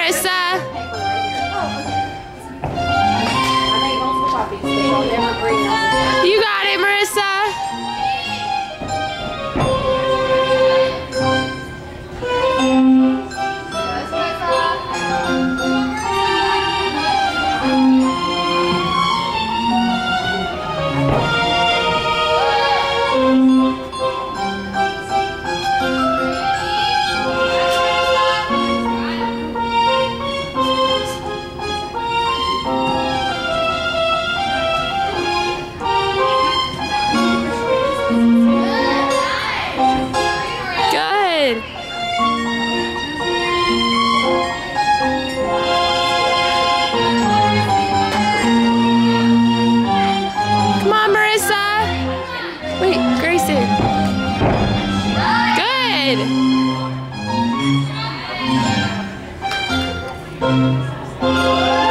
Marisa. You got it, Marisa. Good. Come on, Marisa. Wait, Grayson. Good.